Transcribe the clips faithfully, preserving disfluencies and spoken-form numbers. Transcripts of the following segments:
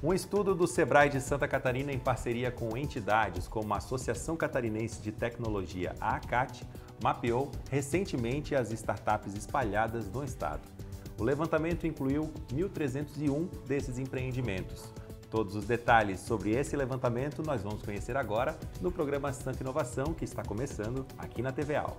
Um estudo do Sebrae de Santa Catarina em parceria com entidades como a Associação Catarinense de Tecnologia, a ACAT, mapeou recentemente as startups espalhadas no estado. O levantamento incluiu mil trezentos e um desses empreendimentos. Todos os detalhes sobre esse levantamento nós vamos conhecer agora no programa Santa Inovação, que está começando aqui na T V Aula.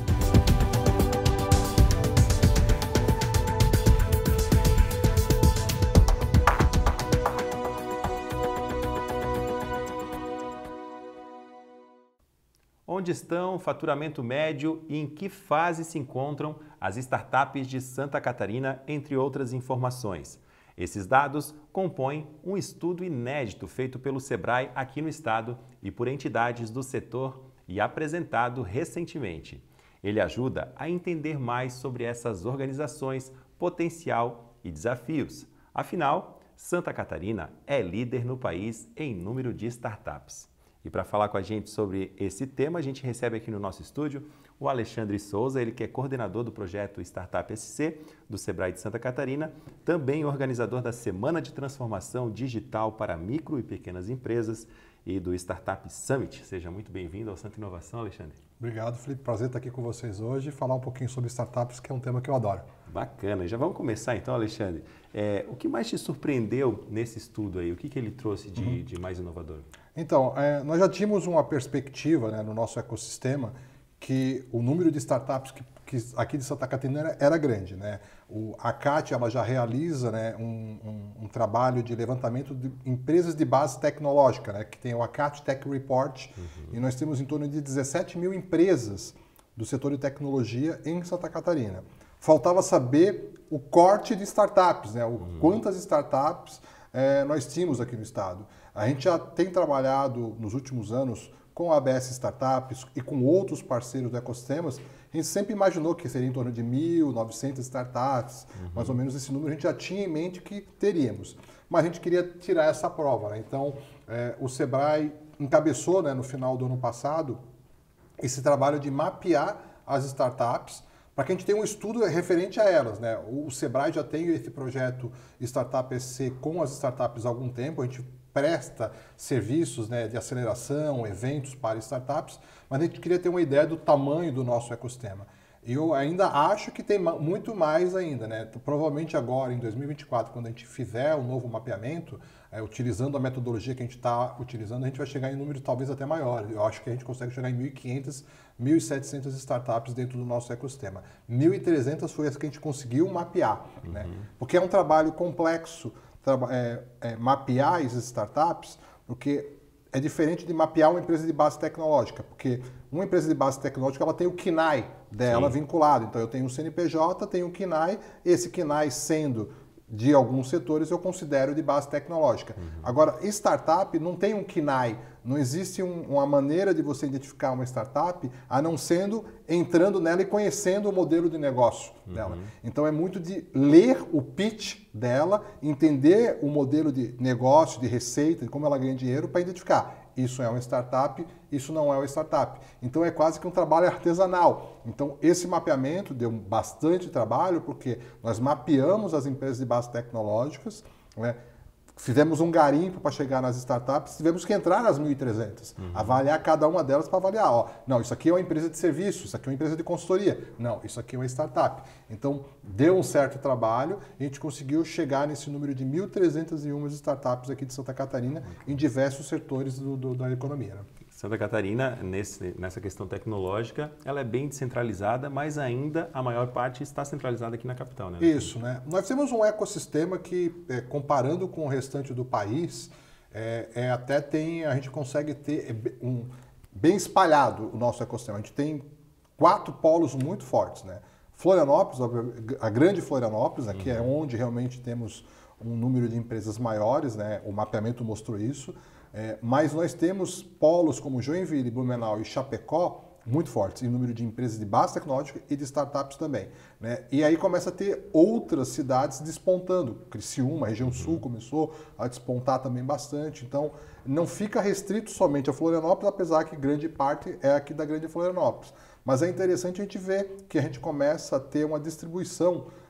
Onde estão, faturamento médio e em que fase se encontram as startups de Santa Catarina, entre outras informações. Esses dados compõem um estudo inédito feito pelo Sebrae aqui no estado e por entidades do setor e apresentado recentemente. Ele ajuda a entender mais sobre essas organizações, potencial e desafios. Afinal, Santa Catarina é líder no país em número de startups. E para falar com a gente sobre esse tema, a gente recebe aqui no nosso estúdio o Alexandre Souza, ele que é coordenador do projeto Startup S C do Sebrae de Santa Catarina, também organizador da Semana de Transformação Digital para Micro e Pequenas Empresas e do Startup Summit. Seja muito bem-vindo ao Santa Inovação, Alexandre. Obrigado, Felipe. Prazer estar aqui com vocês hoje e falar um pouquinho sobre startups, que é um tema que eu adoro. Bacana. Já vamos começar então, Alexandre. É, o que mais te surpreendeu nesse estudo aí? O que, que ele trouxe de, uhum. de mais inovador? Então, é, nós já tínhamos uma perspectiva, né, no nosso ecossistema que o número de startups que, que aqui de Santa Catarina era, era grande, né? O, a ACAT ela já realiza, né, um, um, um trabalho de levantamento de empresas de base tecnológica, né, que tem o ACAT Tech Report, uhum. e nós temos em torno de dezessete mil empresas do setor de tecnologia em Santa Catarina. Faltava saber o corte de startups, né, o, uhum. quantas startups é, nós tínhamos aqui no estado. A gente já tem trabalhado nos últimos anos com a A B S Startups e com outros parceiros do ecossistema. A gente sempre imaginou que seria em torno de mil, novecentas startups, uhum. mais ou menos esse número a gente já tinha em mente que teríamos. Mas a gente queria tirar essa prova, né? Então, é, o Sebrae encabeçou, né, no final do ano passado esse trabalho de mapear as startups para que a gente tenha um estudo referente a elas, né? O Sebrae já tem esse projeto Startup S C com as startups há algum tempo, a gente presta serviços, né, de aceleração, eventos para startups, mas a gente queria ter uma ideia do tamanho do nosso ecossistema. Eu ainda acho que tem muito mais ainda, né? Provavelmente agora, em dois mil e vinte e quatro, quando a gente fizer um novo mapeamento, é, utilizando a metodologia que a gente está utilizando, a gente vai chegar em números talvez até maiores. Eu acho que a gente consegue chegar em mil e quinhentas, mil e setecentas startups dentro do nosso ecossistema. mil e trezentas foi as que a gente conseguiu mapear, uhum. né? Porque é um trabalho complexo, É, é, mapear essas startups, porque é diferente de mapear uma empresa de base tecnológica, porque uma empresa de base tecnológica ela tem o C N A I dela Sim. vinculado, então eu tenho um C N P J, tenho um C N A I, esse C N A I sendo de alguns setores eu considero de base tecnológica. Uhum. Agora, startup não tem um C N A I, não existe um, uma maneira de você identificar uma startup a não sendo entrando nela e conhecendo o modelo de negócio uhum. dela. Então é muito de ler o pitch dela, entender o modelo de negócio, de receita, de como ela ganha dinheiro para identificar. Isso é uma startup, isso não é uma startup. Então é quase que um trabalho artesanal. Então esse mapeamento deu bastante trabalho porque nós mapeamos as empresas de base tecnológicas, né? Fizemos um garimpo para chegar nas startups, tivemos que entrar nas mil e trezentas, uhum. avaliar cada uma delas para avaliar, ó, não, isso aqui é uma empresa de serviço, isso aqui é uma empresa de consultoria, não, isso aqui é uma startup. Então, deu um certo trabalho e a gente conseguiu chegar nesse número de mil trezentas e uma startups aqui de Santa Catarina uhum. em diversos setores do, do, da economia, né? Santa Catarina, nesse, nessa questão tecnológica, ela é bem descentralizada, mas ainda a maior parte está centralizada aqui na capital, né? Isso, né? Nós temos um ecossistema que, é, comparando com o restante do país, é, é, até tem, a gente consegue ter um, bem espalhado o nosso ecossistema. A gente tem quatro polos muito fortes, né? Florianópolis, a grande Florianópolis, né, uhum. que é onde realmente temos um número de empresas maiores, né? O mapeamento mostrou isso. É, mas nós temos polos como Joinville, Blumenau e Chapecó muito fortes em número de empresas de base tecnológica e de startups também, né? E aí começa a ter outras cidades despontando. Criciúma, a região uhum. sul começou a despontar também bastante. Então não fica restrito somente a Florianópolis, apesar que grande parte é aqui da grande Florianópolis. Mas é interessante a gente ver que a gente começa a ter uma distribuição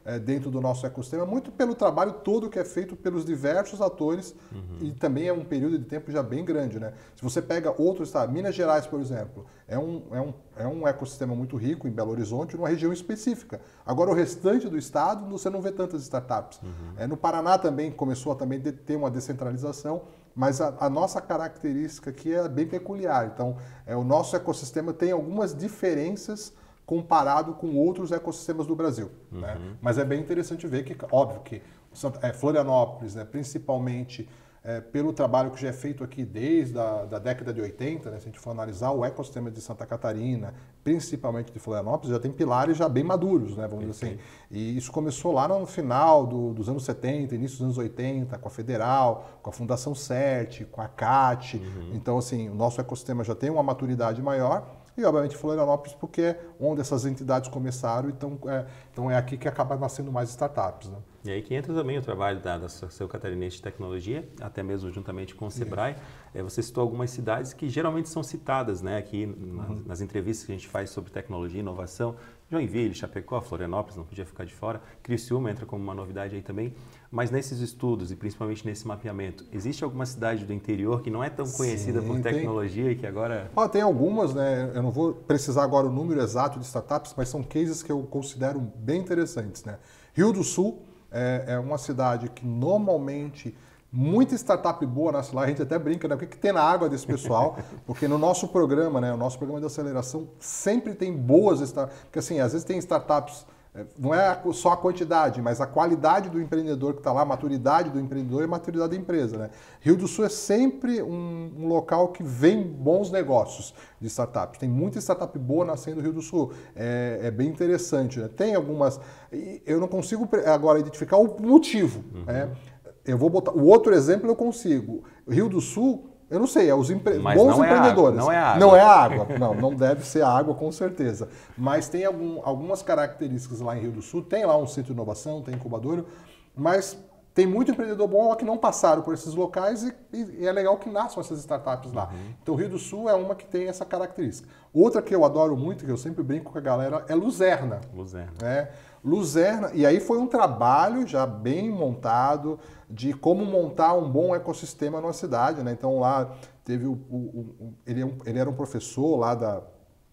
é, dentro do nosso ecossistema, muito pelo trabalho todo que é feito pelos diversos atores uhum. e também é um período de tempo já bem grande, né? Se você pega outros estados, Minas Gerais, por exemplo, é um, é, um, é um ecossistema muito rico em Belo Horizonte, numa região específica. Agora, o restante do estado, você não vê tantas startups. Uhum. É, no Paraná também começou a também de, ter uma descentralização, mas a, a nossa característica aqui é bem peculiar. Então, é, o nosso ecossistema tem algumas diferenças comparado com outros ecossistemas do Brasil. Uhum. Né? Mas é bem interessante ver que, óbvio que é, Florianópolis, né, principalmente é, pelo trabalho que já é feito aqui desde a da década de oitenta, né, se a gente for analisar o ecossistema de Santa Catarina, principalmente de Florianópolis, já tem pilares já bem maduros, né, vamos dizer assim. E isso começou lá no final do, dos anos setenta, início dos anos oitenta, com a Federal, com a Fundação CERT, com a CAT. Uhum. Então, assim, o nosso ecossistema já tem uma maturidade maior. E, obviamente, Florianópolis, porque é onde essas entidades começaram, então é, então é aqui que acaba nascendo mais startups. Né? E aí que entra também o trabalho da, da Associação Catarinense de Tecnologia, até mesmo juntamente com o Sebrae. É, você citou algumas cidades que geralmente são citadas, né, aqui nas, uhum. nas entrevistas que a gente faz sobre tecnologia e inovação. Joinville, Chapecó, Florianópolis, não podia ficar de fora. Criciúma entra como uma novidade aí também. Mas nesses estudos e principalmente nesse mapeamento, existe alguma cidade do interior que não é tão conhecida Sim, por tecnologia tem... e que agora... Ah, tem algumas, né? Eu não vou precisar agora o número exato de startups, mas são cases que eu considero bem interessantes, né? Rio do Sul é, é uma cidade que normalmente... Muita startup boa nasce lá, a gente até brinca, né? O que, que tem na água desse pessoal? Porque no nosso programa, né? O nosso programa de aceleração sempre tem boas startups. Porque assim, às vezes tem startups, não é só a quantidade, mas a qualidade do empreendedor que está lá, a maturidade do empreendedor e a maturidade da empresa, né? Rio do Sul é sempre um, um local que vem bons negócios de startups. Tem muita startup boa nascendo no Rio do Sul. É, é bem interessante, né? Tem algumas... Eu não consigo agora identificar o motivo, uhum. né? Eu vou botar. O outro exemplo eu consigo. Rio do Sul, eu não sei, é os empre... bons não empreendedores. É água, não é água. Não é água. Não, não deve ser água, com certeza. Mas tem algum, algumas características lá em Rio do Sul. Tem lá um centro de inovação, tem incubadora, mas tem muito empreendedor bom lá que não passaram por esses locais e, e é legal que nasçam essas startups lá. Uhum. Então, o Rio do Sul é uma que tem essa característica. Outra que eu adoro muito, que eu sempre brinco com a galera, é Luzerna. Luzerna. É, Luzerna, e aí foi um trabalho já bem montado de como montar um bom ecossistema numa cidade, né? Então lá teve o, o, o ele, ele era um professor lá da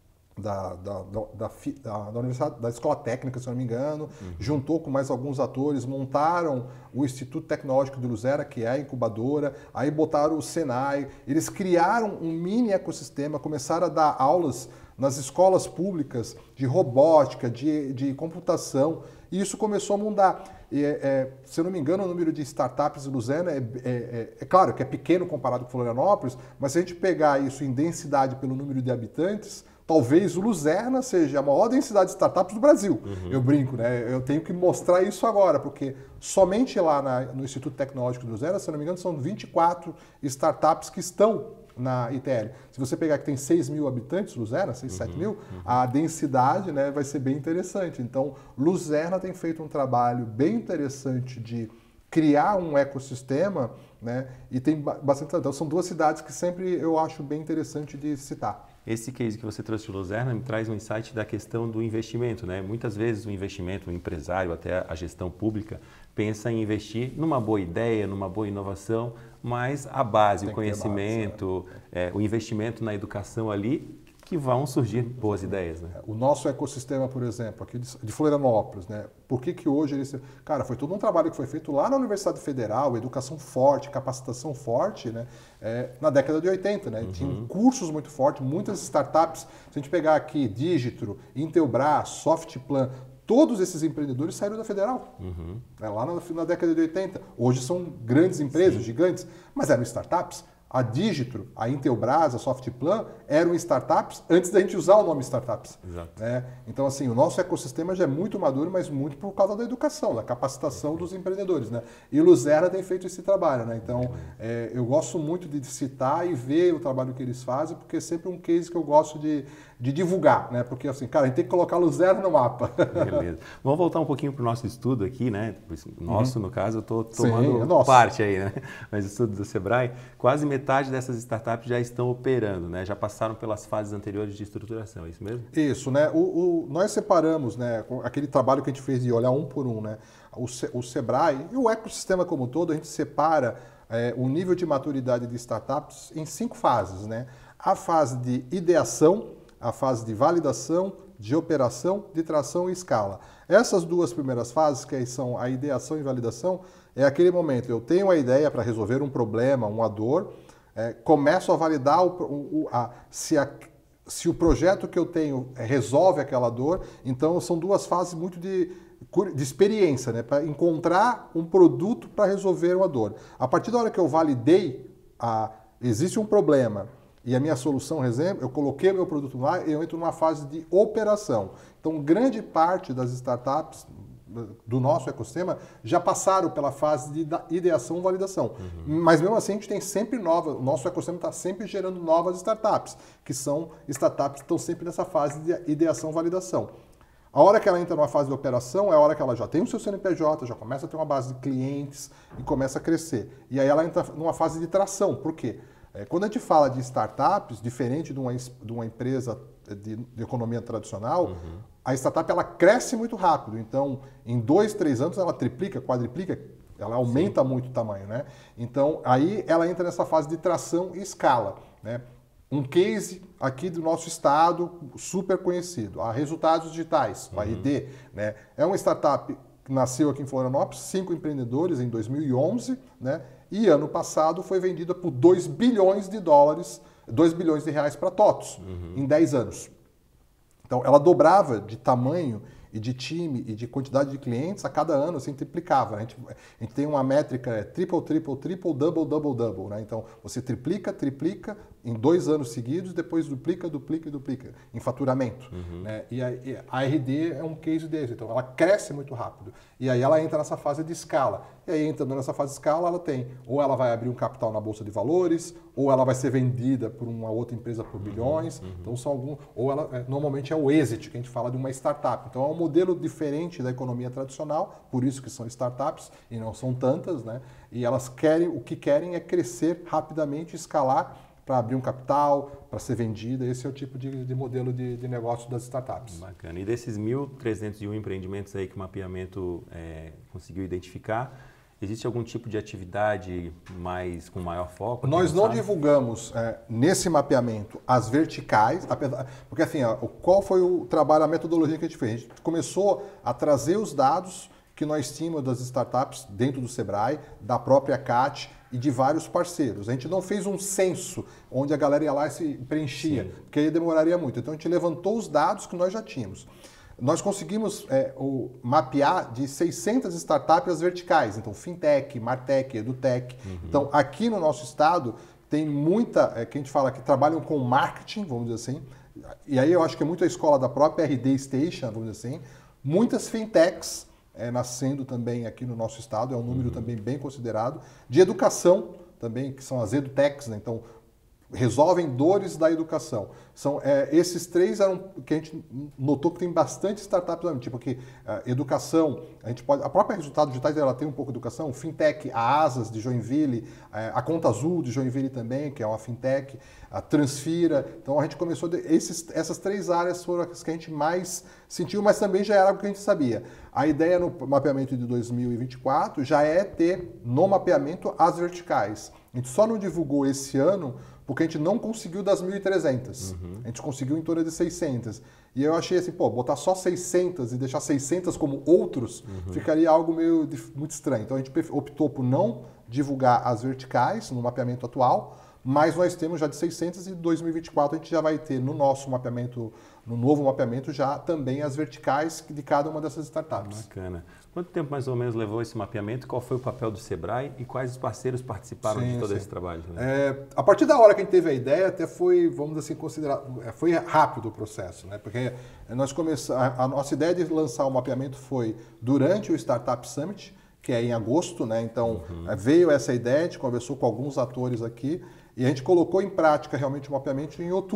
Da, da, da, da, da, universidade, da Escola Técnica, se eu não me engano, uhum. juntou com mais alguns atores, montaram o Instituto Tecnológico de Luzerna, que é a incubadora, aí botaram o Senai, eles criaram um mini ecossistema, começaram a dar aulas nas escolas públicas de robótica, de, de computação, e isso começou a mudar. E, é, se eu não me engano, o número de startups em Luzerna é, é, é, é claro que é pequeno comparado com Florianópolis, mas se a gente pegar isso em densidade pelo número de habitantes, talvez o Luzerna seja a maior densidade de startups do Brasil. Uhum. Eu brinco, né? Eu tenho que mostrar isso agora, porque somente lá na, no Instituto Tecnológico de Luzerna, se eu não me engano, são vinte e quatro startups que estão na I T L. Se você pegar que tem seis mil habitantes, Luzerna, seis, sete mil, uhum. a densidade, né, vai ser bem interessante. Então, Luzerna tem feito um trabalho bem interessante de criar um ecossistema, né, e tem bastante... Então, são duas cidades que sempre eu acho bem interessante de citar. Esse case que você trouxe de Luzerna me traz um insight da questão do investimento, né? Muitas vezes o investimento, o empresário, até a gestão pública, pensa em investir numa boa ideia, numa boa inovação, mas a base, Tem o conhecimento, base, é. É, o investimento na educação ali, que vão surgir boas ideias, né? O nosso ecossistema, por exemplo, aqui de Florianópolis, né? Por que que hoje ele... Cara, foi todo um trabalho que foi feito lá na Universidade Federal, educação forte, capacitação forte, né? É, na década de oitenta, né? Uhum. Tinham cursos muito fortes, muitas startups. Se a gente pegar aqui Digitro, Intelbras, Softplan, todos esses empreendedores saíram da Federal, uhum. é, lá na, na década de oitenta. Hoje são grandes empresas, Sim. gigantes, mas eram startups. A Digitro, a Intelbras, a Softplan eram startups antes da gente usar o nome startups. Exato. Né? Então, assim, o nosso ecossistema já é muito maduro, mas muito por causa da educação, da capacitação dos empreendedores. Né? E Luzerna tem feito esse trabalho. Né? Então, é, eu gosto muito de citar e ver o trabalho que eles fazem, porque é sempre um case que eu gosto de, de divulgar, né? Porque assim, cara, a gente tem que colocar o zero no mapa. Beleza. Vamos voltar um pouquinho para o nosso estudo aqui, né? Nosso, uhum. no caso, eu estou tomando Sim, é parte aí, né? Mas o estudo do Sebrae, quase metade dessas startups já estão operando, né? Já passaram pelas fases anteriores de estruturação, é isso mesmo? Isso, né? O, o, nós separamos, né? Aquele trabalho que a gente fez de olhar um por um, né? O, o Sebrae e o ecossistema como um todo, a gente separa é, o nível de maturidade de startups em cinco fases, né? A fase de ideação, a fase de validação, de operação, de tração e escala. Essas duas primeiras fases, que são a ideação e validação, é aquele momento, eu tenho a ideia para resolver um problema, uma dor, é, começo a validar o, o, a, se, a, se o projeto que eu tenho resolve aquela dor. Então são duas fases muito de, de experiência, né, para encontrar um produto para resolver uma dor. A partir da hora que eu validei, a, existe um problema, e a minha solução, exemplo, eu coloquei o meu produto lá e eu entro numa fase de operação. Então, grande parte das startups do nosso ecossistema já passaram pela fase de ideação e validação. Uhum. Mas mesmo assim, a gente tem sempre novas, o nosso ecossistema está sempre gerando novas startups, que são startups que estão sempre nessa fase de ideação e validação. A hora que ela entra numa fase de operação é a hora que ela já tem o seu C N P J, já começa a ter uma base de clientes e começa a crescer. E aí ela entra numa fase de tração. Por quê? Quando a gente fala de startups, diferente de uma, de uma empresa de, de economia tradicional, uhum. a startup ela cresce muito rápido. Então, em dois, três anos, ela triplica, quadriplica, ela aumenta Sim. muito o tamanho, né? Então, aí ela entra nessa fase de tração e escala, né? Um case aqui do nosso estado, super conhecido, a Resultados Digitais, uhum. a R D, né? É uma startup que nasceu aqui em Florianópolis, cinco empreendedores em dois mil e onze, né? E ano passado foi vendida por dois bilhões de dólares, dois bilhões de reais para TOTVS, uhum. em dez anos. Então, ela dobrava de tamanho e de time e de quantidade de clientes a cada ano, assim, triplicava. A gente, a gente tem uma métrica é, triple, triple, triple, double, double, double. Né? Então, você triplica, triplica em dois anos seguidos, depois duplica, duplica e duplica em faturamento. Uhum. Né? E, a, e a R D é um case desse. Então, ela cresce muito rápido. E aí ela entra nessa fase de escala. E aí, entrando nessa fase de escala, ela tem, ou ela vai abrir um capital na Bolsa de Valores, ou ela vai ser vendida por uma outra empresa por bilhões. Uhum. Então, são alguns, ou ela, é, normalmente é o exit, que a gente fala de uma startup. Então, é um modelo diferente da economia tradicional, por isso que são startups, e não são tantas, né? E elas querem, o que querem é crescer rapidamente, escalar, para abrir um capital, para ser vendida. Esse é o tipo de, de modelo de, de negócio das startups. Bacana. E desses mil trezentos e um empreendimentos aí que o mapeamento é, conseguiu identificar, existe algum tipo de atividade mais, com maior foco? Nós não sabe? divulgamos é, nesse mapeamento as verticais, porque assim, ó, qual foi o trabalho, a metodologia que a gente fez? A gente começou a trazer os dados que nós tínhamos das startups dentro do Sebrae, da própria C A T e de vários parceiros. A gente não fez um censo onde a galera ia lá e se preenchia, Sim. porque aí demoraria muito. Então a gente levantou os dados que nós já tínhamos. Nós conseguimos é, o, mapear de seiscentas startups as verticais, então fintech, martech, edutech. Uhum. Então aqui no nosso estado tem muita, é, que a gente fala que trabalham com marketing, vamos dizer assim, e aí eu acho que é muito a escola da própria R D Station, vamos dizer assim, muitas fintechs é, nascendo também aqui no nosso estado, é um número uhum. também bem considerado, de educação também, que são as edutechs, né? Então resolvem dores da educação. São, é, esses três eram que a gente notou que tem bastante startups, tipo que uh, educação, a gente pode, a própria Resultados Digitais ela tem um pouco de educação, fintech, a Asas de Joinville, uh, a Conta Azul de Joinville também, que é uma fintech, a Transfira. Então a gente começou, de, esses, essas três áreas foram as que a gente mais sentiu, mas também já era algo que a gente sabia. A ideia no mapeamento de dois mil e vinte e quatro já é ter no mapeamento as verticais. A gente só não divulgou esse ano porque a gente não conseguiu das mil e trezentas. Uhum. A gente conseguiu em torno de seiscentas. E eu achei assim, pô, botar só seiscentas e deixar seiscentas como outros, uhum. ficaria algo meio muito estranho. Então a gente optou por não divulgar as verticais no mapeamento atual, mas nós temos já de seiscentas e em dois mil e vinte e quatro a gente já vai ter no nosso mapeamento, no novo mapeamento, já também as verticais de cada uma dessas startups. Bacana. Quanto tempo mais ou menos levou esse mapeamento? Qual foi o papel do Sebrae e quais os parceiros participaram sim, de todo sim. esse trabalho? Né? É, a partir da hora que a gente teve a ideia, até foi, vamos dizer assim, considerar, foi rápido o processo, né? Porque nós começamos, a, a nossa ideia de lançar o mapeamento foi durante o Startup Summit, que é em agosto, né? Então uhum. veio essa ideia, a gente conversou com alguns atores aqui e a gente colocou em prática realmente o mapeamento em outubro.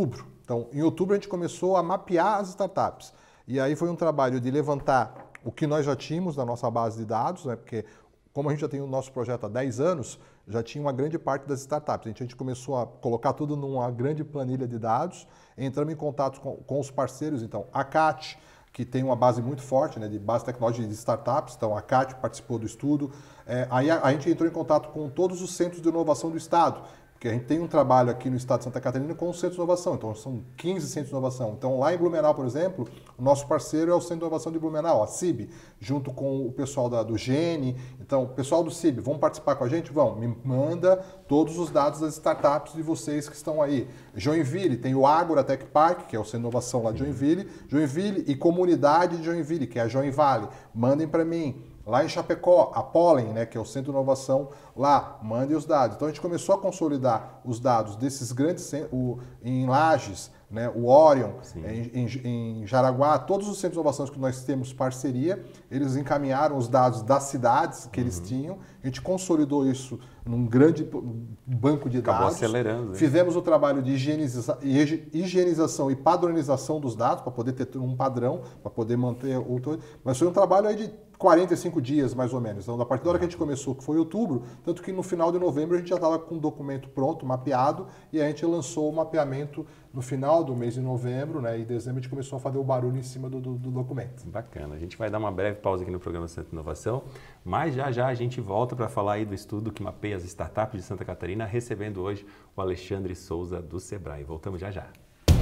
Então, em outubro a gente começou a mapear as startups. E aí foi um trabalho de levantar o que nós já tínhamos na nossa base de dados, né? Porque como a gente já tem o nosso projeto há dez anos, já tinha uma grande parte das startups. A gente, a gente começou a colocar tudo numa grande planilha de dados, entramos em contato com, com os parceiros, então a C A T, que tem uma base muito forte, né, de base tecnológica de startups, então a C A T participou do estudo. É, aí a, a gente entrou em contato com todos os centros de inovação do Estado, porque a gente tem um trabalho aqui no estado de Santa Catarina com os centros de inovação, então são quinze centros de inovação. Então lá em Blumenau, por exemplo, o nosso parceiro é o Centro de Inovação de Blumenau, a C I B, junto com o pessoal da, do Gene. Então, pessoal do C I B, vão participar com a gente? Vão, me manda todos os dados das startups de vocês que estão aí. Joinville, tem o Agora Tech Park, que é o Centro de Inovação lá de Joinville, Joinville e Comunidade de Joinville, que é a Joinvale. Mandem para mim. Lá em Chapecó, a Pollen, né, que é o Centro de Inovação, lá, mandem os dados. Então a gente começou a consolidar os dados desses grandes centros, o, em Lages, né, o Orion, em, em, em Jaraguá, todos os centros de inovação que nós temos parceria, eles encaminharam os dados das cidades que uhum. eles tinham, a gente consolidou isso num grande banco de Acabou dados. acelerando. Hein? Fizemos o trabalho de higieniza, higienização e padronização dos dados, para poder ter um padrão, para poder manter o... Mas foi um trabalho aí de quarenta e cinco dias, mais ou menos. Então, a partir da hora que a gente começou, que foi outubro, tanto que no final de novembro a gente já estava com o documento pronto, mapeado, e a gente lançou o mapeamento no final do mês de novembro, né? E em dezembro a gente começou a fazer o barulho em cima do, do, do documento. Bacana. A gente vai dar uma breve pausa aqui no programa Centro de Inovação, mas já já a gente volta para falar aí do estudo que mapeia as startups de Santa Catarina, recebendo hoje o Alexandre Souza do Sebrae. Voltamos já já.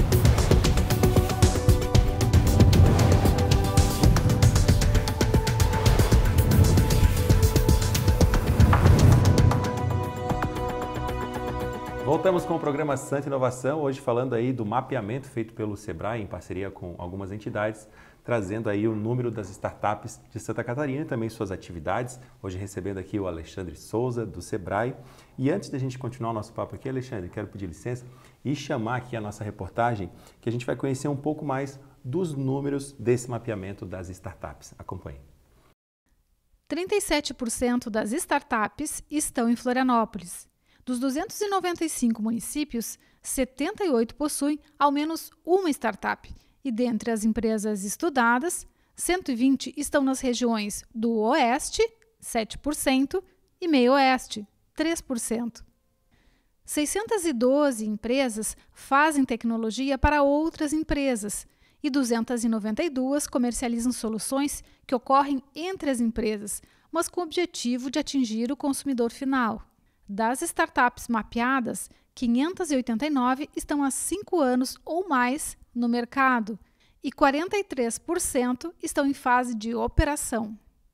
Voltamos com o programa Santa Inovação, hoje falando aí do mapeamento feito pelo Sebrae em parceria com algumas entidades, trazendo aí o número das startups de Santa Catarina e também suas atividades. Hoje recebendo aqui o Alexandre Souza do Sebrae. E antes da gente continuar o nosso papo aqui, Alexandre, quero pedir licença e chamar aqui a nossa reportagem, que a gente vai conhecer um pouco mais dos números desse mapeamento das startups. Acompanhe. trinta e sete por cento das startups estão em Florianópolis. Dos duzentos e noventa e cinco municípios, setenta e oito possuem ao menos uma startup. E dentre as empresas estudadas, cento e vinte estão nas regiões do Oeste, sete por cento, e Meio-Oeste, três por cento. seiscentas e doze empresas fazem tecnologia para outras empresas e duzentas e noventa e duas comercializam soluções que ocorrem entre as empresas, mas com o objetivo de atingir o consumidor final. Das startups mapeadas, quinhentas e oitenta e nove estão há cinco anos ou mais no mercado e quarenta e três por cento estão em fase de operação.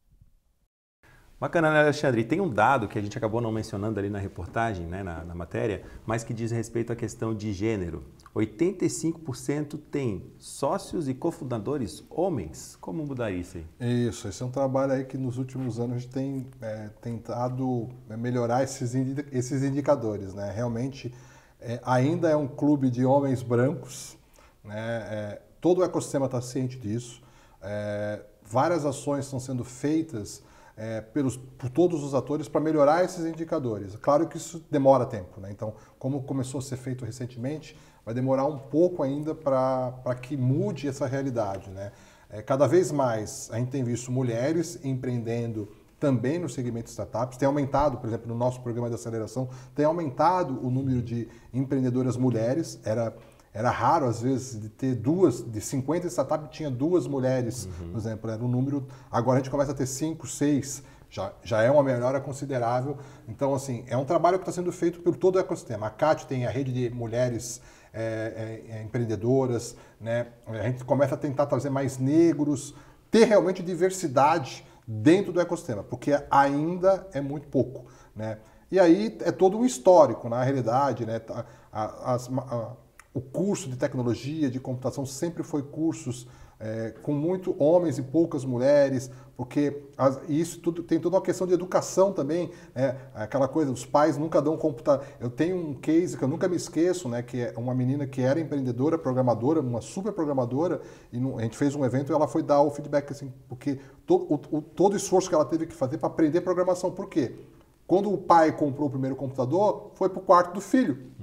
Bacana, né, Alexandre? E tem um dado que a gente acabou não mencionando ali na reportagem, né, na, na matéria, mas que diz respeito à questão de gênero. oitenta e cinco por cento tem sócios e cofundadores homens. Como mudar isso aí? Isso, esse é um trabalho aí que nos últimos anos a gente tem é, tentado melhorar esses, indi esses indicadores, né? Realmente, é, ainda é um clube de homens brancos, né? É, todo o ecossistema está ciente disso. É, várias ações estão sendo feitas É, pelos, por todos os atores para melhorar esses indicadores. Claro que isso demora tempo, né? Então, como começou a ser feito recentemente, vai demorar um pouco ainda para que mude essa realidade, né? É, cada vez mais a gente tem visto mulheres empreendendo também no segmento de startups, tem aumentado, por exemplo, no nosso programa de aceleração, tem aumentado o número de empreendedoras mulheres, era... Era raro, às vezes, de ter duas, de cinquenta startups, tinha duas mulheres, uhum. por exemplo, era um número, agora a gente começa a ter cinco, seis, já, já é uma melhora considerável. Então, assim, é um trabalho que está sendo feito por todo o ecossistema. A C A T tem a rede de mulheres é, é, empreendedoras, né? A gente começa a tentar trazer mais negros, ter realmente diversidade dentro do ecossistema, porque ainda é muito pouco, né? E aí é todo um histórico, na realidade, né? As, as, O curso de tecnologia, de computação, sempre foi cursos é, com muito homens e poucas mulheres, porque as, isso tudo tem toda uma questão de educação também, né? Aquela coisa, os pais nunca dão computador. Eu tenho um case que eu nunca me esqueço, né? Que é uma menina que era empreendedora, programadora, uma super programadora, e no, a gente fez um evento e ela foi dar o feedback, assim, porque to, o, o, todo o esforço que ela teve que fazer para aprender programação. Por quê? Quando o pai comprou o primeiro computador, foi para o quarto do filho. Uhum.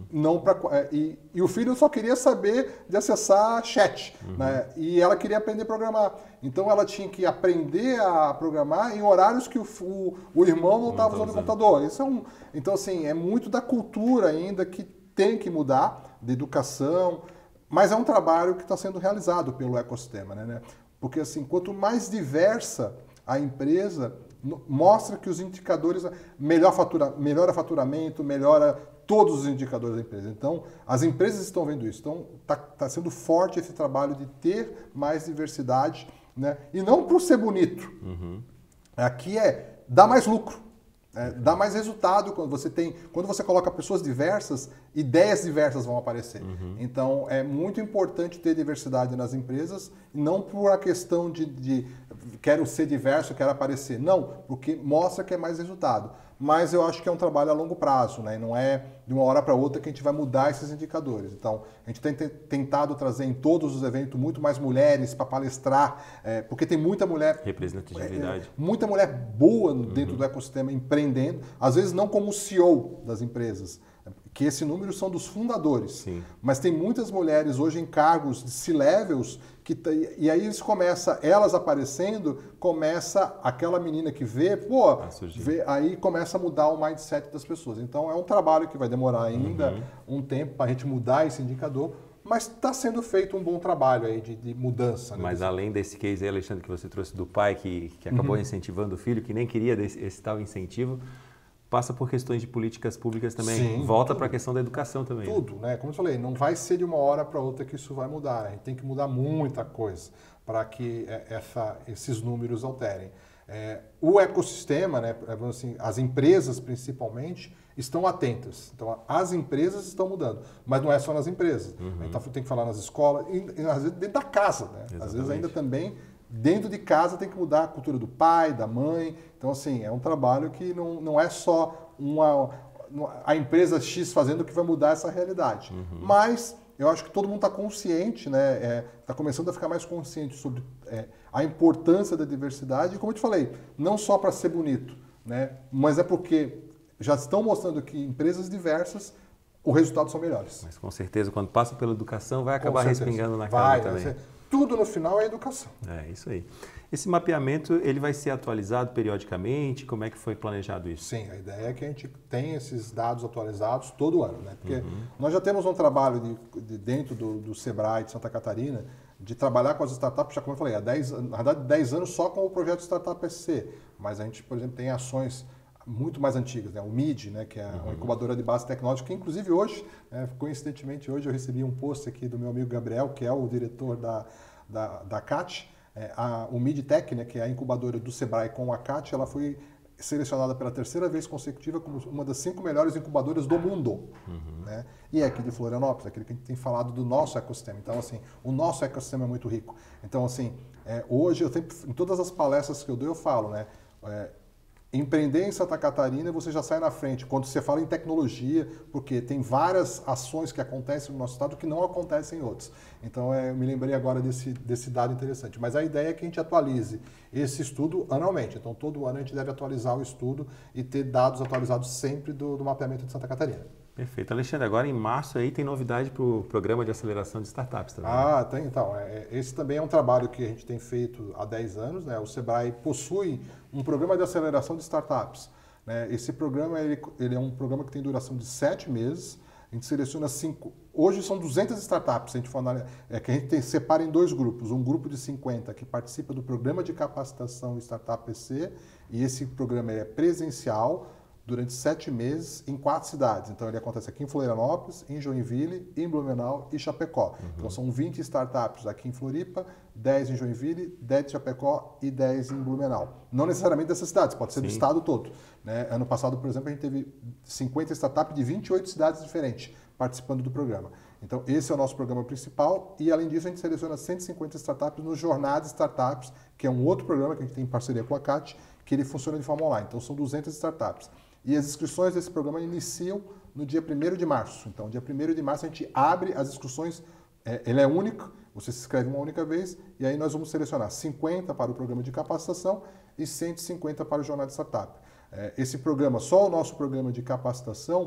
não pra, e, e o filho só queria saber de acessar chat, uhum. né? E ela queria aprender a programar. Então ela tinha que aprender a programar em horários que o, o, o irmão não estava usando o computador. Isso é um, então, assim, é muito da cultura ainda que tem que mudar, de educação, mas é um trabalho que está sendo realizado pelo ecossistema, né? Porque, assim, quanto mais diversa a empresa, mostra que os indicadores, melhor fatura, melhora faturamento, melhora todos os indicadores da empresa. Então, as empresas estão vendo isso. Então, está tá sendo forte esse trabalho de ter mais diversidade, né? E não por ser bonito. Uhum. Aqui é dar mais lucro. É, dá mais resultado quando você tem, quando você coloca pessoas diversas, ideias diversas vão aparecer. Uhum. Então é muito importante ter diversidade nas empresas, não por a questão de, de quero ser diverso, quero aparecer, não, porque mostra que é mais resultado. Mas eu acho que é um trabalho a longo prazo, né? Não é de uma hora para outra que a gente vai mudar esses indicadores. Então, a gente tem tentado trazer em todos os eventos muito mais mulheres para palestrar, é, porque tem muita mulher... Representatividade. É, muita mulher boa dentro uhum. do ecossistema, empreendendo, às vezes não como C E O das empresas, que esse número são dos fundadores. Sim. Mas tem muitas mulheres hoje em cargos de C-levels, que e aí eles começam, elas aparecendo, começa aquela menina que vê, pô, vê, aí começa a mudar o mindset das pessoas. Então é um trabalho que vai demorar ainda uhum. um tempo para a gente mudar esse indicador, mas está sendo feito um bom trabalho aí de, de mudança. Né? Mas além desse case aí, Alexandre, que você trouxe do pai que, que acabou uhum. incentivando o filho, que nem queria desse, esse tal incentivo, passa por questões de políticas públicas também. Sim, volta para a questão da educação também. Tudo, né? Como eu falei, não vai ser de uma hora para outra que isso vai mudar. A gente tem que mudar muita coisa para que essa, esses números alterem. É, o ecossistema, né, assim, as empresas principalmente, estão atentas. Então, as empresas estão mudando. Mas não é só nas empresas. Uhum. A gente tem que falar nas escolas, e, e às vezes dentro da casa. Né? Às vezes ainda também... Dentro de casa tem que mudar a cultura do pai, da mãe. Então, assim, é um trabalho que não, não é só uma, a empresa X fazendo que vai mudar essa realidade. Uhum. Mas eu acho que todo mundo está consciente, né? Está é, começando a ficar mais consciente sobre é, a importância da diversidade. E como eu te falei, não só para ser bonito, né? Mas é porque já estão mostrando que empresas diversas, os resultados são melhores. Mas com certeza, quando passa pela educação, vai acabar respingando na cara vai, também. Vai ser, tudo no final é educação. É, isso aí. Esse mapeamento, ele vai ser atualizado periodicamente? Como é que foi planejado isso? Sim, a ideia é que a gente tenha esses dados atualizados todo ano, né? Porque uhum. nós já temos um trabalho de, de dentro do, do Sebrae de Santa Catarina de trabalhar com as startups, já como eu falei, há dez, na verdade dez anos só com o projeto Startup S C. Mas a gente, por exemplo, tem ações muito mais antigas, né? O M I D, né? Que é uma uhum. incubadora de base tecnológica, que inclusive hoje, né? coincidentemente hoje eu recebi um post aqui do meu amigo Gabriel, que é o diretor da, da, da C A T. É, a, o M I D Tech, né? Que é a incubadora do Sebrae com a C A T, ela foi selecionada pela terceira vez consecutiva como uma das cinco melhores incubadoras do mundo. Uhum. Né? E é aqui de Florianópolis, aquele que a gente tem falado do nosso ecossistema. Então, assim, o nosso ecossistema é muito rico. Então, assim, é, hoje, eu sempre, em todas as palestras que eu dou, eu falo, né? É, empreender em Santa Catarina, você já sai na frente. Quando você fala em tecnologia, porque tem várias ações que acontecem no nosso estado que não acontecem em outros. Então, é, eu me lembrei agora desse, desse dado interessante. Mas a ideia é que a gente atualize esse estudo anualmente. Então, todo ano a gente deve atualizar o estudo e ter dados atualizados sempre do, do mapeamento de Santa Catarina. Perfeito. Alexandre, agora em março aí tem novidade para o Programa de Aceleração de Startups também. Ah, tem. Então, é, esse também é um trabalho que a gente tem feito há dez anos. Né? O Sebrae possui um programa de aceleração de startups. Né? Esse programa ele, ele é um programa que tem duração de sete meses. A gente seleciona cinco. Hoje são duzentas startups. A gente for analisar, é que a gente tem, separa em dois grupos. Um grupo de cinquenta que participa do Programa de Capacitação Startup P C. E esse programa é presencial durante sete meses em quatro cidades. Então, ele acontece aqui em Florianópolis, em Joinville, em Blumenau e Chapecó. Uhum. Então, são vinte startups aqui em Floripa, dez em Joinville, dez em Chapecó e dez em Blumenau. Não necessariamente dessas cidades, pode ser Sim. do estado todo. Né? Ano passado, por exemplo, a gente teve cinquenta startups de vinte e oito cidades diferentes participando do programa. Então, esse é o nosso programa principal e, além disso, a gente seleciona cento e cinquenta startups no Jornada Startups, que é um outro programa que a gente tem em parceria com a C A T, que ele funciona de forma online. Então, são duzentas startups. E as inscrições desse programa iniciam no dia primeiro de março. Então, dia primeiro de março a gente abre as inscrições, é, ele é único, você se inscreve uma única vez, e aí nós vamos selecionar cinquenta para o programa de capacitação e cento e cinquenta para o Jornada de Startup. É, esse programa, só o nosso programa de capacitação,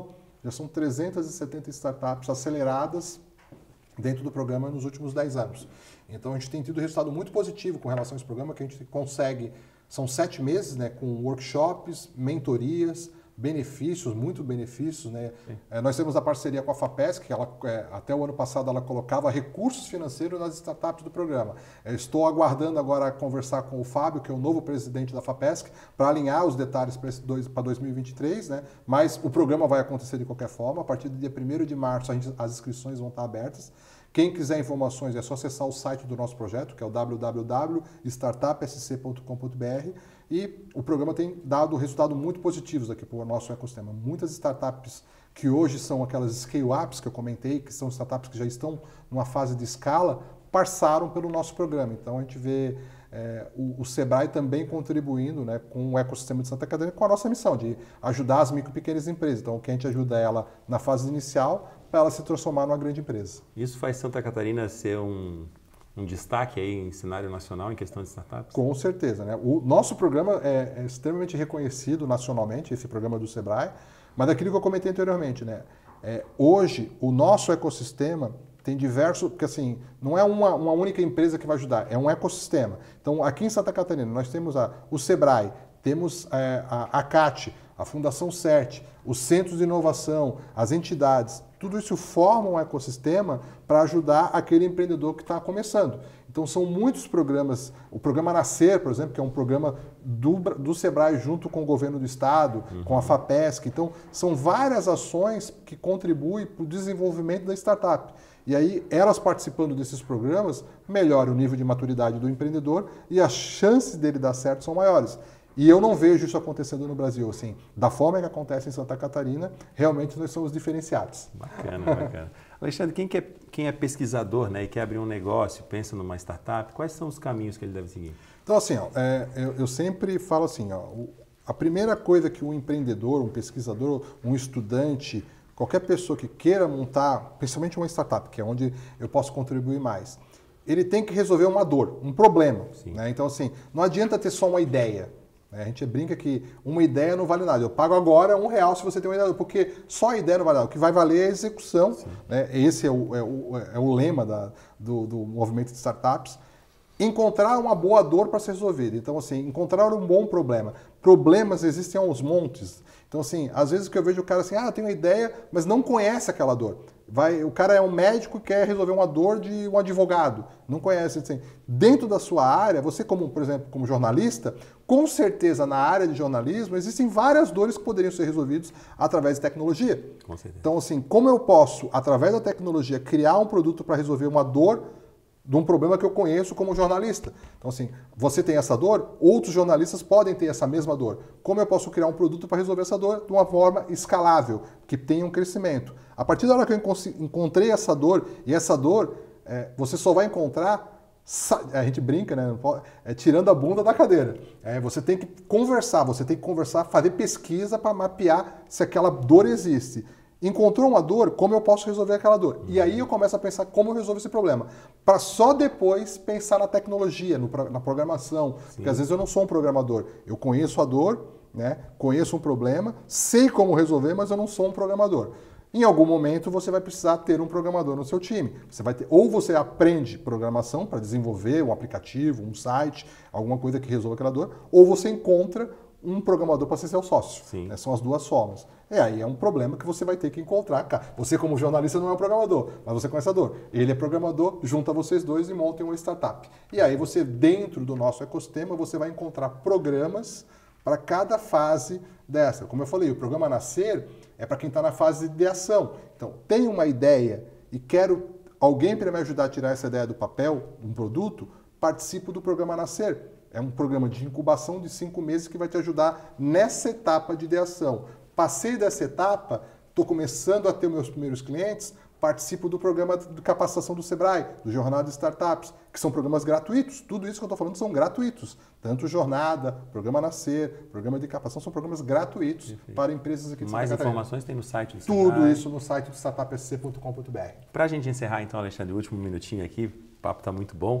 já são trezentas e setenta startups aceleradas dentro do programa nos últimos dez anos. Então a gente tem tido resultado muito positivo com relação a esse programa, que a gente consegue, são sete meses, né, com workshops, mentorias, benefícios, muito benefícios, né? É, nós temos a parceria com a FAPESC, que ela, é, até o ano passado ela colocava recursos financeiros nas startups do programa. Eu estou aguardando agora conversar com o Fábio, que é o novo presidente da FAPESC, para alinhar os detalhes para dois mil e vinte e três, né? Mas o programa vai acontecer de qualquer forma. A partir do dia primeiro de março a gente, as inscrições vão estar abertas. Quem quiser informações é só acessar o site do nosso projeto, que é o w w w ponto startup s c ponto com ponto b r, e o programa tem dado resultados muito positivos aqui para o nosso ecossistema. Muitas startups que hoje são aquelas scale-ups que eu comentei, que são startups que já estão numa fase de escala, passaram pelo nosso programa. Então a gente vê é, o, o Sebrae também contribuindo, né, com o ecossistema de Santa Catarina, com a nossa missão de ajudar as micro e pequenas empresas. Então o que a gente ajuda ela na fase inicial para ela se transformar numa grande empresa. Isso faz Santa Catarina ser um, um destaque aí em cenário nacional em questão de startups? Com certeza, né? O nosso programa é, é extremamente reconhecido nacionalmente, esse programa do Sebrae, mas daquilo que eu comentei anteriormente, né? É, hoje o nosso ecossistema tem diversos, porque assim, não é uma, uma única empresa que vai ajudar, é um ecossistema. Então aqui em Santa Catarina nós temos a, o Sebrae, temos é, a, a CAT, a Fundação CERT, os centros de inovação, as entidades, tudo isso forma um ecossistema para ajudar aquele empreendedor que está começando. Então são muitos programas, o programa Nascer, por exemplo, que é um programa do, do Sebrae junto com o governo do estado, uhum. com a FAPESC. Então são várias ações que contribuem para o desenvolvimento da startup. E aí elas participando desses programas melhoram o nível de maturidade do empreendedor e as chances dele dar certo são maiores. E eu não vejo isso acontecendo no Brasil, assim, da forma que acontece em Santa Catarina, realmente nós somos diferenciados. Bacana, bacana. Alexandre, quem, quer, quem é pesquisador, né, e quer abrir um negócio, pensa numa startup, quais são os caminhos que ele deve seguir? Então, assim, ó, é, eu, eu sempre falo assim, ó, a primeira coisa que um empreendedor, um pesquisador, um estudante, qualquer pessoa que queira montar, principalmente uma startup, que é onde eu posso contribuir mais, ele tem que resolver uma dor, um problema. Né? Então, assim, não adianta ter só uma ideia. A gente brinca que uma ideia não vale nada. Eu pago agora um real se você tem uma ideia, porque só a ideia não vale nada. O que vai valer é a execução. Né? Esse é o, é, o, é o lema da, do, do movimento de startups. Encontrar uma boa dor para ser resolvida. Então, assim, encontrar um bom problema. Problemas existem aos montes. Então, assim, às vezes que eu vejo o cara assim, ah, eu tenho uma ideia, mas não conhece aquela dor. Vai, o cara é um médico e quer resolver uma dor de um advogado. Não conhece. Assim, dentro da sua área, você como, por exemplo, como jornalista, com certeza na área de jornalismo existem várias dores que poderiam ser resolvidas através de tecnologia. Com certeza. Então, assim, como eu posso, através da tecnologia, criar um produto para resolver uma dor de um problema que eu conheço como jornalista. Então, assim, você tem essa dor, outros jornalistas podem ter essa mesma dor. Como eu posso criar um produto para resolver essa dor de uma forma escalável, que tenha um crescimento? A partir da hora que eu encontrei essa dor, e essa dor, é, você só vai encontrar, a gente brinca, né? É, tirando a bunda da cadeira. É, você tem que conversar, você tem que conversar, fazer pesquisa para mapear se aquela dor existe. Encontrou uma dor, como eu posso resolver aquela dor? E aí eu começo a pensar como eu resolvo esse problema. Para só depois pensar na tecnologia, no, na programação. Sim. Porque às vezes eu não sou um programador. Eu conheço a dor, né? Conheço um problema, sei como resolver, mas eu não sou um programador. Em algum momento você vai precisar ter um programador no seu time. Você vai ter, ou você aprende programação para desenvolver um aplicativo, um site, alguma coisa que resolva aquela dor, ou você encontra um programador para ser seu sócio. Né? São as duas formas. E aí é um problema que você vai ter que encontrar. Você como jornalista não é um programador, mas você conhece a dor. Ele é programador, junta vocês dois e monta uma startup. E aí você, dentro do nosso ecossistema, você vai encontrar programas para cada fase dessa. Como eu falei, o programa Nascer é para quem está na fase de ideação. Então, tenho uma ideia e quero alguém para me ajudar a tirar essa ideia do papel, um produto, participo do programa Nascer. É um programa de incubação de cinco meses que vai te ajudar nessa etapa de ideação. Passei dessa etapa, estou começando a ter meus primeiros clientes, participo do programa de capacitação do Sebrae, do Jornada de Startups, que são programas gratuitos. Tudo isso que eu estou falando são gratuitos. Tanto Jornada, Programa Nascer, Programa de Capacitação, são programas gratuitos. Perfeito. Para empresas aqui de Santa Catarina. Mais informações tem no site do Sebrae. Tudo isso no site do startup s c ponto com ponto b r. Para a gente encerrar então, Alexandre, o último minutinho aqui, o papo está muito bom.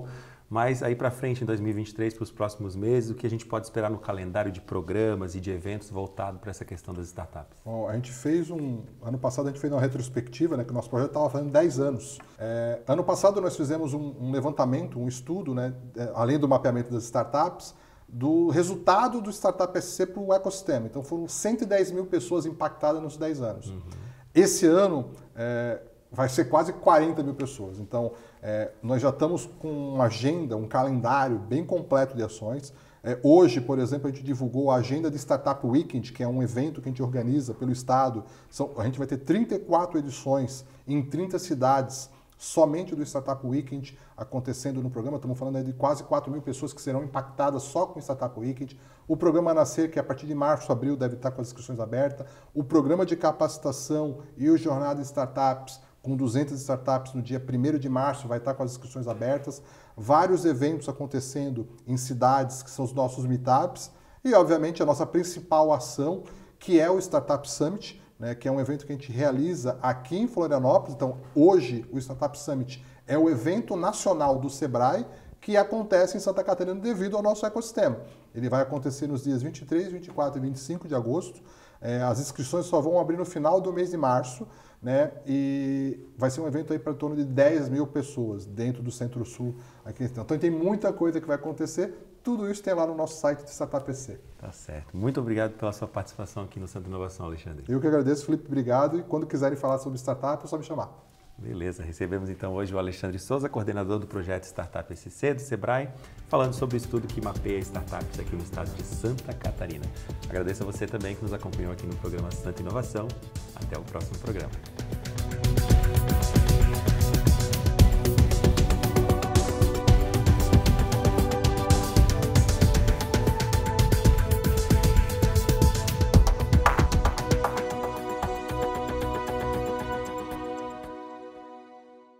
Mas aí para frente, em dois mil e vinte e três, para os próximos meses, o que a gente pode esperar no calendário de programas e de eventos voltado para essa questão das startups? Bom, a gente fez um... Ano passado a gente fez uma retrospectiva, né, que o nosso projeto estava fazendo dez anos. É, ano passado nós fizemos um, um levantamento, um estudo, né, é, além do mapeamento das startups, do resultado do Startup S C para o ecossistema. Então foram cento e dez mil pessoas impactadas nos dez anos. Uhum. Esse ano é, vai ser quase quarenta mil pessoas. Então é, nós já estamos com uma agenda, um calendário bem completo de ações. É, hoje, por exemplo, a gente divulgou a agenda de Startup Weekend, que é um evento que a gente organiza pelo Estado. São, a gente vai ter trinta e quatro edições em trinta cidades, somente do Startup Weekend acontecendo no programa. Estamos falando aí de quase quatro mil pessoas que serão impactadas só com o Startup Weekend. O programa Nascer, que a partir de março, abril, deve estar com as inscrições abertas. O programa de capacitação e o Jornada de Startups, com duzentas startups no dia primeiro de março, vai estar com as inscrições abertas. Vários eventos acontecendo em cidades, que são os nossos meetups. E, obviamente, a nossa principal ação, que é o Startup Summit, né, que é um evento que a gente realiza aqui em Florianópolis. Então, hoje, o Startup Summit é o evento nacional do Sebrae que acontece em Santa Catarina devido ao nosso ecossistema. Ele vai acontecer nos dias vinte e três, vinte e quatro e vinte e cinco de agosto. É, as inscrições só vão abrir no final do mês de março, né, e vai ser um evento aí para em torno de dez mil pessoas dentro do Centro-Sul. Aqui. Então, tem muita coisa que vai acontecer. Tudo isso tem lá no nosso site de Startup S C. Tá certo. Muito obrigado pela sua participação aqui no Centro de Inovação, Alexandre. Eu que agradeço, Felipe. Obrigado. E quando quiserem falar sobre startup, é só me chamar. Beleza. Recebemos então hoje o Alexandre Souza, coordenador do projeto Startup S C do Sebrae, falando sobre o estudo que mapeia startups aqui no estado de Santa Catarina. Agradeço a você também que nos acompanhou aqui no programa Santa Inovação. Até o próximo programa.